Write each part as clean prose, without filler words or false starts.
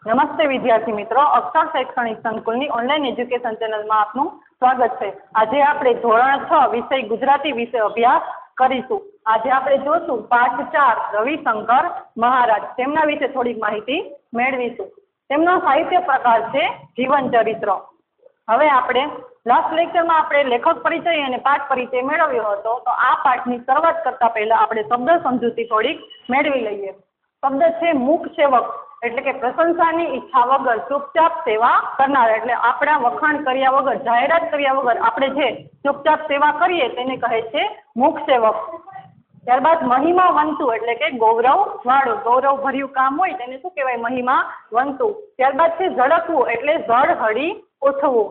નમસ્તે વિદ્યાર્થી મિત્રો, અક્ષર શૈક્ષણિક સંકુલની ઓનલાઈન એજ્યુકેશન ચેનલમાં આપનું સ્વાગત છે। આજે આપણે ધોરણ 6 વિષય ગુજરાતી વિશે અભ્યાસ કરીશું। આજે આપણે જોશું પાઠ 4 રવિશંકર મહારાજ, તેમના વિશે થોડીક માહિતી મેળવીશું। તેમનો સાહિત્ય પ્રકાર છે જીવન ચરિત્ર। હવે આપણે લાસ્ટ લેક્ચરમાં આપણે લેખક પરિચય અને પાઠ પરિચય મેળવ્યો હતો, તો આ પાઠની શરૂઆત કરતા પહેલા આપણે શબ્દ સમજૂતી થોડીક મેળવી લઈએ। શબ્દ છે મૂક સેવક, એટલે કે પ્રશંસાની ઈચ્છા વગર ચૂપચાપ સેવા કરનાર, એટલે આપણા વખાણ કર્યા વગર, જાહેરાત કર્યા વગર આપણે જે ચૂપચાપ સેવા કરીએ તેને કહે છે મૂક સેવક। ત્યારબાદ મહિમાવંતુ, એટલે કે ગૌરવ વાળું, ગૌરવ ભર્યું કામ હોય તેને શું કહેવાય? મહિમાવંતુ। ત્યારબાદ છે ઝળકવું, એટલે ઝળહળી ઉઠવું।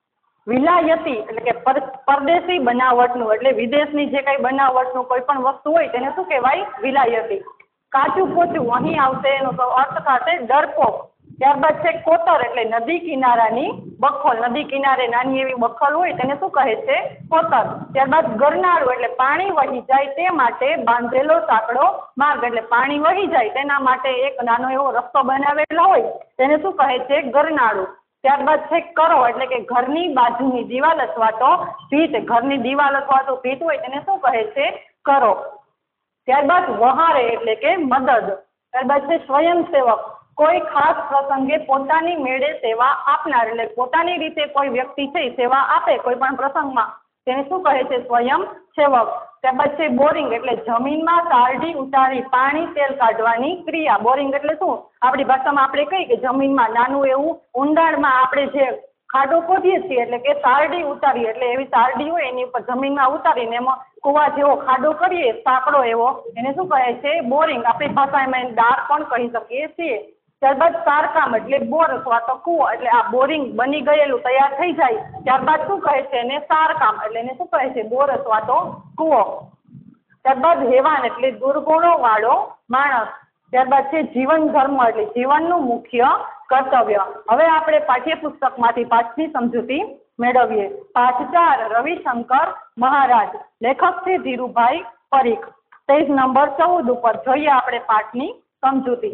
વિલાયતી, એટલે કે પરદેશી બનાવટનું, એટલે વિદેશની જે કઈ બનાવટનું કોઈ પણ વસ્તુ હોય તેને શું કહેવાય? વિલાયતી। કાચું પોચું, અહીં આવશે એનો અર્થ થશે ડરપોક। ત્યારબાદ છે કોતર, એટલે નદી કિનારાની બખોલ, નદી કિનારે નાની એવી બખોલ હોય તેને શું કહે છે? કોતર। ત્યારબાદ ગરનાળું, એટલે પાણી વહી જાય તે માટે બાંધેલો સાંકડો માર્ગ, એટલે પાણી વહી જાય તેના માટે એક નાનો એવો રસ્તો બનાવેલો હોય તેને શું કહે છે? ગરનાળું। ત્યારબાદ છે કરો, એટલે કે ઘરની બાજુની દિવાલ અથવા તો ભીત, ઘરની દિવાલ અથવા તો ભીત હોય તેને શું કહે છે? કરો। ત્યારબાદ વહારે, એટલે કે મદદ। ત્યારબાદ છે સ્વયંસેવક, કોઈ ખાસ પ્રસંગે પોતાની મેળે સેવા આપનાર, એટલે પોતાની રીતે કોઈ વ્યક્તિ છે સેવા આપે કોઈ પણ પ્રસંગમાં તેને શું કહે છે? સ્વયંસેવક। ત્યારબાદ છે બોરિંગ, એટલે જમીનમાં તારડી ઉતારી પાણી તેલ કાઢવાની ક્રિયા। બોરિંગ એટલે શું? આપણી ભાષામાં આપણે કહીએ કે જમીનમાં નાનું એવું ઊંડાણમાં આપણે જે ખાડો ખોદીએ છીએ, એટલે કે તારડી ઉતારીએ, એટલે એવી તારડી હોય એની ઉપર જમીનમાં ઉતારીને એમાં કુવા જેવો ખાડો કરીએ, સાંકડો એવો, એને શું કહે છે? બોરિંગ। આપણી ભાષામાં એને દાર પણ કહી શકીએ છીએ। ત્યારબાદ સારકામ, એટલે બોર અથવા તો કૂવો, એટલે આ બોરિંગ બની ગયેલું તૈયાર થઈ જાય ત્યારબાદ શું કહે છે? એને સારકામ, એટલે એને શું કહે છે? બોર અથવા તો કૂવો। ત્યારબાદ હેવાન, એટલે દુર્ગુણો વાળો માણસ। ત્યારબાદ છે જીવન ધર્મ, એટલે જીવનનું મુખ્ય કર્તવ્ય। હવે આપણે પાઠ્યપુસ્તકમાંથી પાઠની સમજૂતી મેળવીએ। પાઠ 4 રવિશંકર મહારાજ, લેખક છે ધીરુભાઈ પરીખ। પેજ નંબર 14 ઉપર જોઈએ આપણે પાઠની સમજૂતી।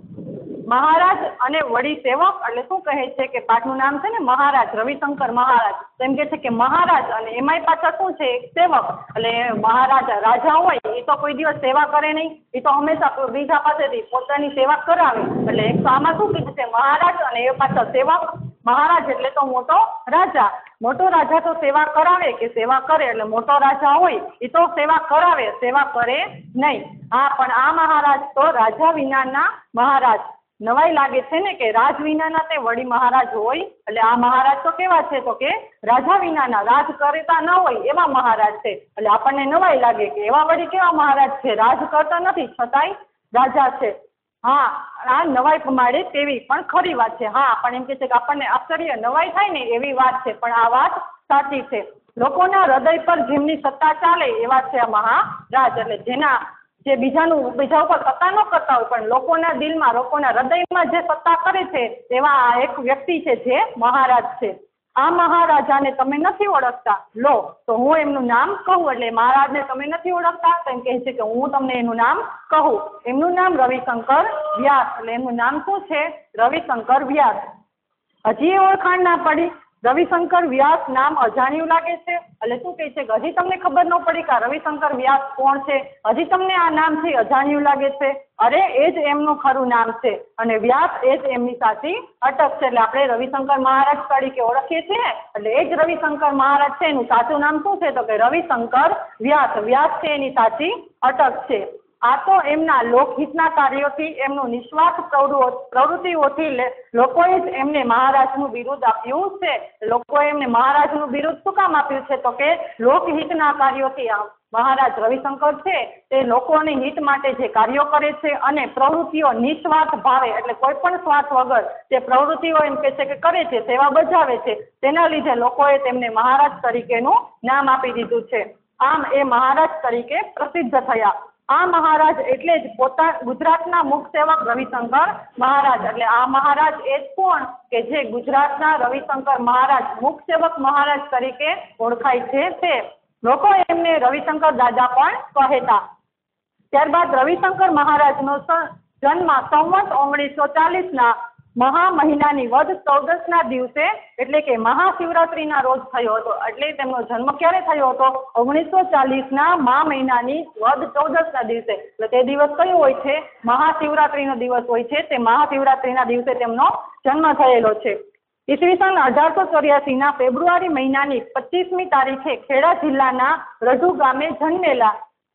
મહારાજ અને વડી સેવક, એટલે શું કહે છે કે પાઠનું નામ છે ને મહારાજ, રવિશંકર મહારાજ, તેમ કે છે કે મહારાજ અને એમાંય પાછા શું છે? એક સેવક, એટલે મહારાજા રાજા હોય એ તો કોઈ દિવસ સેવા કરે નહીં, એ તો હંમેશા બીજા પાસેથી પોતાની સેવા કરાવે, એટલે એક તો આમાં શું કીધું છે? મહારાજ અને એ પાછા સેવક। મહારાજ એટલે તો મોટો રાજા, મોટો રાજા તો સેવા કરાવે કે સેવા કરે, એટલે મોટો રાજા હોય એ તો સેવા કરાવે, સેવા કરે નહીં। હા, પણ આ મહારાજ તો રાજા વિનાના મહારાજ। નવાઈ લાગે છે ને કે રાજ વિનાના તે વડી મહારાજ હોય, એટલે આ મહારાજ તો કેવા છે? તો કે રાજા વિનાના, રાજ કરતા ન હોય એવા મહારાજ છે। એટલે આપણને નવાઈ લાગે કે એવા વડી કેવા મહારાજ છે? રાજ કરતા નથી છતાંય રાજા છે। હા, આ નવાઈ પ્રમાણે તેવી પણ ખરી વાત છે। હા, પણ એમ કે છે કે આપણને આશ્ચર્ય નવાઈ થાય ને એવી વાત છે, પણ આ વાત સાચી છે। લોકોના હૃદય પર જેમની સત્તા ચાલે એવા છે આ મહારાજ, એટલે જેના જે બીજા ઉપર સત્તા ન કરતા હોય પણ લોકોના દિલમાં, લોકોના હૃદયમાં જે સત્તા કરે છે એવા આ એક વ્યક્તિ છે જે મહારાજ છે। આ મહારાજાને તમે નથી ઓળખતા, લો તો હું એમનું નામ કહું, એટલે મહારાજને તમે નથી ઓળખતા તો એમ કહે છે કે હું તમને એનું નામ કહું। એમનું નામ રવિશંકર વ્યાસ, એટલે એમનું નામ શું છે? રવિશંકર વ્યાસ। હજી એ ઓળખાણ ના પડી? રવિશંકર વ્યાસ નામ અજાણ્યું લાગે છે, એટલે શું કહે છે કે હજી તમને ખબર ન પડી કે રવિશંકર વ્યાસ કોણ છે? હજી તમને આ નામથી અજાણ્યું લાગે છે? અરે એ જ એમનું ખરું નામ છે અને વ્યાસ એ જ એમની સાચી અટક છે। એટલે આપણે રવિશંકર મહારાજ તરીકે ઓળખીએ છીએ, એટલે એ જ રવિશંકર મહારાજ છે, એનું સાચું નામ શું છે? તો કે રવિશંકર વ્યાસ। વ્યાસ છે એની સાચી અટક છે। આ તો એમના લોકહિતના કાર્યોથી, એમનું નિસ્વાર્થ પ્રવૃત્તિઓથી લોકોએ જ એમને મહારાજનું બિરુદ આપ્યું છે। લોકોએ એમને મહારાજનું બિરુદ શું કામ આપ્યું છે? તો કે લોકહિતના કાર્યોથી મહારાજ રવિશંકર છે તે લોકોની હિત માટે જે કાર્યો કરે છે અને પ્રવૃત્તિઓ નિસ્વાર્થ ભાવે, એટલે કોઈ પણ સ્વાર્થ વગર જે પ્રવૃત્તિઓ એમ કે છે કે કરે છે, સેવા બજાવે છે, તેના લીધે લોકોએ તેમને મહારાજ તરીકેનું નામ આપી દીધું છે। આમ એ મહારાજ તરીકે પ્રસિદ્ધ થયા। આ મહારાજ એટલે જ ગુજરાતના મુખ સેવક રવિશંકર મહારાજ, એટલે આ મહારાજ એ જ કોણ કે જે ગુજરાતના રવિશંકર મહારાજ, મુખ સેવક મહારાજ તરીકે ઓળખાય છે તે। લોકો એમને રવિશંકર દાદા પણ કહેતા। ત્યારબાદ રવિશંકર મહારાજનો જન્મ સંવત 1940 ના મહા મહિનાની વદ 14ના દિવસે એટલે કે મહાશિવરાત્રીના રોજ થયો હતો. એટલે તેમનો જન્મ ક્યારે થયો હતો? 1940ના મહા મહિનાની વદ 14ના દિવસે. એટલે તે દિવસ કયો હોય છે? મહાશિવરાત્રીનો દિવસ હોય છે. તે મહાશિવરાત્રીના દિવસે તેમનો જન્મ થયેલો છે. ઈસવીસન 1884ના ફેબ્રુઆરી મહિનાની 25મી તારીખે ખેડા જિલ્લાના રઢુ ગામે જન્મેલા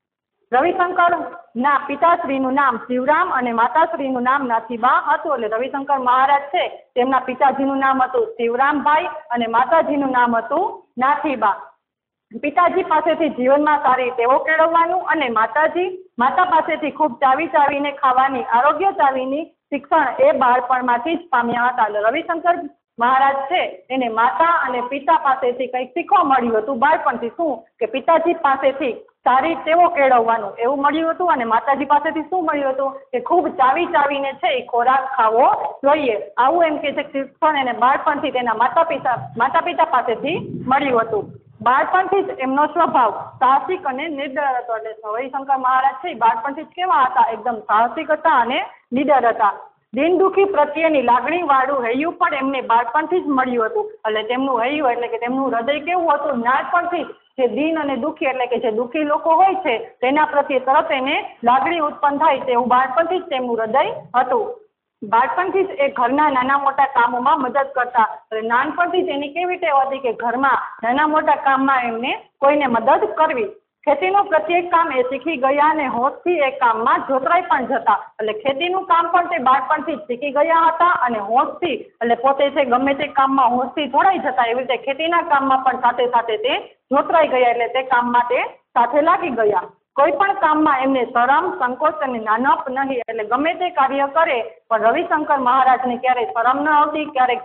રવિશંકર ના પિતાશ્રીનું નામ શિવરામ અને માતાશ્રીનું નામ નાથીબા હતું. એટલે રવિશંકર મહારાજ છે તેમના પિતાજીનું નામ હતું શિવરામભાઈ અને માતાજીનું નામ હતું નાથીબા. પિતાજી પાસેથી જીવનમાં સારી ટેવો કેળવવાનું અને માતા પાસેથી ખૂબ ચાવીને ખાવાની આરોગ્ય ચાવીની શિક્ષણ એ બાળપણમાંથી જ પામ્યા હતા. એટલે રવિશંકર મહારાજ છે એને માતા અને પિતા પાસેથી કંઈક શીખવા મળ્યું હતું બાળપણથી. શું કે પિતાજી પાસેથી સારી ટેવો કેળવવાનું એવું મળ્યું હતું અને માતાજી પાસેથી શું મળ્યું હતું કે ખૂબ ચાવીને છે એ ખોરાક ખાવો જોઈએ. આવું એમ કે છે શિક્ષણ એને બાળપણથી તેના માતા પિતા પાસેથી મળ્યું હતું. બાળપણથી જ એમનો સ્વભાવ સાહસિક અને નિડર હતો. એટલે રવિશંકર મહારાજ છે બાળપણથી જ કેવા હતા? એકદમ સાહસિક હતા અને નિડર હતા. દિન દુઃખી પ્રત્યેની લાગણી વાળું હૈયું પણ એમને બાળપણથી જ મળ્યું હતું. એટલે તેમનું હૈયું એટલે કે તેમનું હૃદય કેવું હતું? નાનપણથી જે દીન અને દુઃખી એટલે કે જે દુઃખી લોકો હોય છે તેના પ્રત્યે તરત એને લાગણી ઉત્પન્ન થાય તેવું બાળપણથી જ તેમનું હૃદય હતું. બાળપણથી જ એ ઘરના નાના મોટા કામોમાં મદદ કરતા. નાનપણથી જ એની કેવી ટેવ હતી કે ઘરમાં નાના મોટા કામમાં એમને કોઈને મદદ કરવી. ખેતીનું પ્રત્યેક કામ એ શીખી ગયા અને હોશથી એ કામમાં જોતરાઈ પણ જતા. એટલે ખેતીનું કામ પણ તે બાળપણથી જ શીખી ગયા હતા અને હોશથી એટલે પોતે છે ગમે તે કામમાં હોશથી જોડાઈ જતા. એવી રીતે ખેતીના કામમાં પણ સાથે સાથે તે જોતરાઈ ગયા એટલે તે કામમાં તે સાથે લાગી ગયા. કોઈ પણ કામમાં એમને શરમ સંકોચ અને નાનપ નહીં. એટલે ગમે તે કાર્ય કરે પણ રવિશંકર મહારાજને ક્યારેય શરમ ન આવતી, ક્યારેક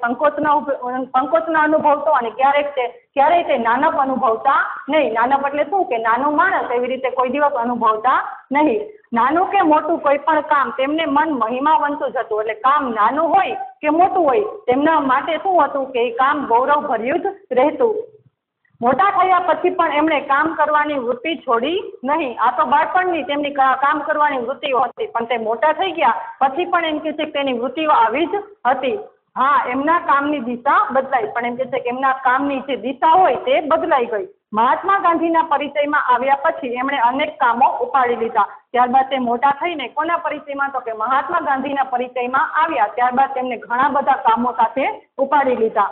સંકોચ ન અનુભવતો અને ક્યારેય તે નાનપ અનુભવતા નહીં. નાનપ એટલે શું કે નાનો માણસ એવી રીતે કોઈ દિવસ અનુભવતા નહીં. નાનું કે મોટું કોઈ પણ કામ તેમને મન મહિમાવંતું જ હતું. એટલે કામ નાનું હોય કે મોટું હોય તેમના માટે શું હતું કે એ કામ ગૌરવ ભર્યું જ રહેતું. મોટા થયા પછી પણ એમણે કામ કરવાની વૃત્તિ છોડી નહીં. આ તો બાળપણની તેમની કામ કરવાની વૃત્તિઓ હતી પણ તે મોટા થઈ ગયા પછી પણ એમ કે છે કે તેની વૃત્તિઓ આવી જ હતી. હા, એમના કામની દિશા બદલાઈ પણ એમ કે છે કે એમના કામની જે દિશા હોય તે બદલાઈ ગઈ. મહાત્મા ગાંધીના પરિચયમાં આવ્યા પછી એમણે અનેક કામો ઉપાડી લીધા. ત્યારબાદ તે મોટા થઈને કોના પરિચયમાં? તો કે મહાત્મા ગાંધીના પરિચયમાં આવ્યા. ત્યારબાદ તેમને ઘણા બધા કામો સાથે ઉપાડી લીધા.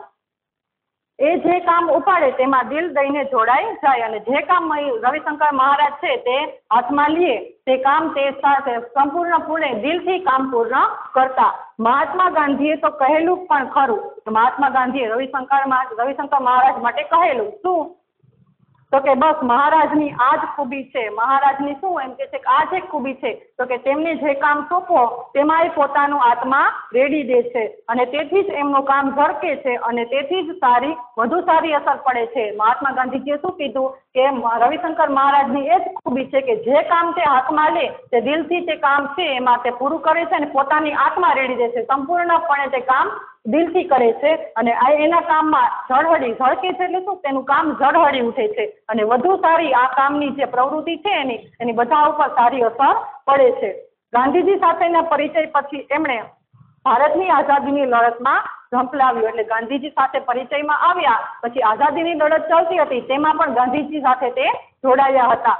એ જે કામ ઉપાડે તેમાં દિલ દઈને જોડાઈ જાય અને જે કામ રવિશંકર મહારાજ છે તે હાથમાં લે તે કામ તે સાથે સંપૂર્ણપણે દિલથી કામ પૂર્ણ કરતા. મહાત્મા ગાંધીએ તો કહેલું પણ ખરું. મહાત્મા ગાંધીએ રવિશંકર મહારાજ માટે કહેલું શું? તો કે બસ મહારાજની આ જ ખૂબી છે. મહારાજની શું એમ કે છે કે આ જ એક ખૂબી છે તો કે તેમને જે કામ સોંપો તેમાં પોતાનું આત્મા રેડી દે છે અને તેથી જ એમનું કામ ઝડકે છે અને તેથી જ વધુ સારી અસર પડે છે. મહાત્મા ગાંધીજીએ શું કીધું કે રવિશંકર મહારાજની એ જ ખૂબી છે કે જે કામ તે હાથમાં લે તે દિલથી તે કામ છે એમાં તે પૂરું કરે છે અને પોતાની આત્મા રેડી દે છે. સંપૂર્ણપણે તે કામ દિલથી કરે છે અને એના કામમાં ઝળકે છે એટલે શું? તેનું કામ ઝળહળી ઉઠે છે અને વધુ સારી આ કામની જે પ્રવૃત્તિ છે એની બધા ઉપર સારી અસર પડે છે. ગાંધીજી સાથેના પરિચય પછી એમણે ભારતની આઝાદીની લડતમાં ઝંપલાવ્યું. એટલે ગાંધીજી સાથે પરિચયમાં આવ્યા પછી આઝાદીની લડત ચાલતી હતી તેમાં પણ ગાંધીજી સાથે તે જોડાયા હતા.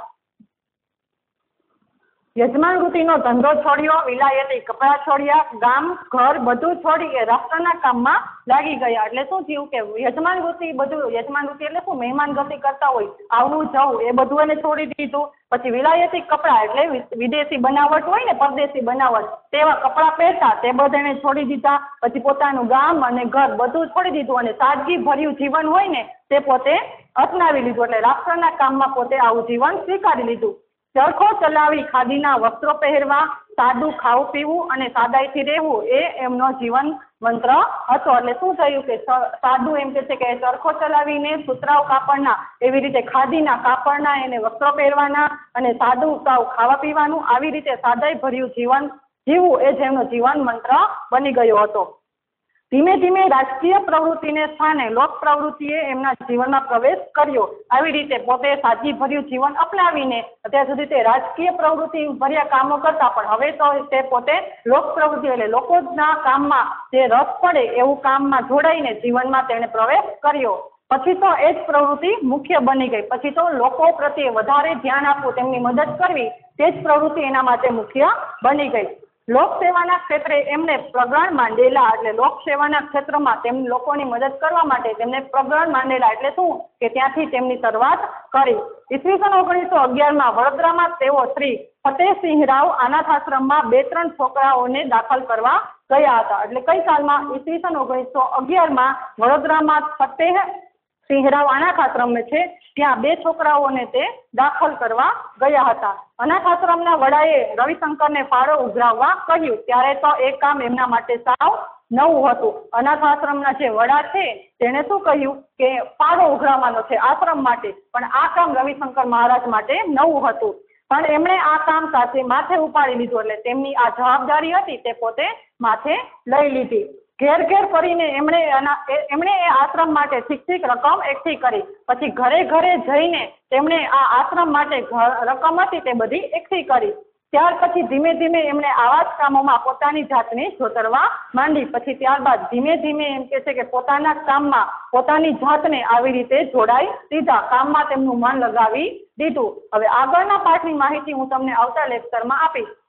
યજમાન વૃત્તિનો ધંધો છોડ્યો, વિલાયતી કપડાં છોડ્યા, ગામ ઘર બધું છોડી એ રાષ્ટ્રના કામમાં લાગી ગયા. એટલે શું થયું કે યજમાન વૃત્તિ એટલે શું? મહેમાન ગતિ કરતા હોય આવવું જવું એ બધું એને છોડી દીધું. પછી વિલાયતી કપડાં એટલે વિદેશી બનાવટ હોય ને પરદેશી બનાવટ તેવા કપડાં પહેરતા તે બધા એને છોડી દીધા. પછી પોતાનું ગામ અને ઘર બધું છોડી દીધું અને સાદગી ભર્યું જીવન હોય ને તે પોતે અપનાવી લીધું. એટલે રાષ્ટ્રના કામમાં પોતે આવું જીવન સ્વીકારી લીધું. ચરખો ચલાવી ખાદીના વસ્ત્રો પહેરવા, સાદું ખાવું પીવું અને સાદાઈથી રહેવું એ એમનો જીવન મંત્ર હતો. એટલે શું થયું કે સાદું એમ કે છે કે ચરખો ચલાવીને સુતરાઉ કાપડના એવી રીતે ખાદીના કાપડના એને વસ્ત્રો પહેરવાના અને સાદું ખાવા પીવાનું આવી રીતે સાદાઈ ભર્યું જીવન જીવવું એ જ એમનો જીવન મંત્ર બની ગયો હતો. ધીમે ધીમે રાજકીય પ્રવૃત્તિને સ્થાને લોક પ્રવૃત્તિએ એમના જીવનમાં પ્રવેશ કર્યો. આવી રીતે પોતે સાદગીભર્યું જીવન અપનાવીને અત્યાર સુધી તે રાજકીય પ્રવૃત્તિ ભર્યા કામો કરતા, પણ હવે તો તે પોતે લોક પ્રવૃત્તિ એટલે લોકોના કામમાં જે રસ પડે એવું કામમાં જોડાઈને જીવનમાં તેણે પ્રવેશ કર્યો. પછી તો એ જ પ્રવૃત્તિ મુખ્ય બની ગઈ. પછી તો લોકો પ્રત્યે વધારે ધ્યાન આપવું, તેમની મદદ કરવી, તે જ પ્રવૃત્તિ એના માટે મુખ્ય બની ગઈ. લોકસેવાના ક્ષેત્રે એમને પ્રગણ માંડેલા, એટલે લોકસેવાના ક્ષેત્રમાં તેમ લોકોની મદદ કરવા માટે તેમને પ્રગણ માંડેલા એટલે શું કે ત્યાંથી તેમની શરૂઆત કરી. ઈસવીસન 1911માં વડોદરામાં તેઓ શ્રી ફતેહસિંહરાવ અનાથાશ્રમમાં 2-3 છોકરાઓને દાખલ કરવા ગયા હતા. એટલે કઈ સાલમાં? ઈસવીસન 1911માં વડોદરામાં ફતેહસિંહરાવ અનાથાશ્રમ છે ત્યાં 2 છોકરાઓને તે દાખલ કરવા ગયા હતા. અનાથાશ્રમના વડાએ રવિશંકરને ફાળો ઉઘરાવવા કહ્યું. ત્યારે તો એ કામ એમના માટે સાવ નવું હતું. અનાથાશ્રમના જે વડા છે તેણે શું કહ્યું કે ફાળો ઉઘરાવવાનો છે આશ્રમ માટે, પણ આ કામ રવિશંકર મહારાજ માટે નવું હતું. પણ એમણે આ કામ સાથે માથે ઉપાડી લીધું, એટલે તેમની આ જવાબદારી હતી તે પોતે માથે લઈ લીધી. ઘેર ઘેર ફરીને એમણે એ આશ્રમ માટે ઠીક રકમ એકઠી કરી. પછી ઘરે ઘરે જઈને તેમણે આ આશ્રમ માટે રકમ હતી તે બધી એકઠી કરી. ત્યાર પછી ધીમે ધીમે એમણે આવા જ કામોમાં પોતાની જાતને જોતરવા માંડી. પછી ત્યારબાદ ધીમે ધીમે એમ કે છે કે પોતાના કામમાં પોતાની જાતને આવી રીતે જોડાઈ દીધા, કામમાં તેમનું મન લગાવી દીધું. હવે આગળના પાઠની માહિતી હું તમને આવતા લેક્ચરમાં આપીશ.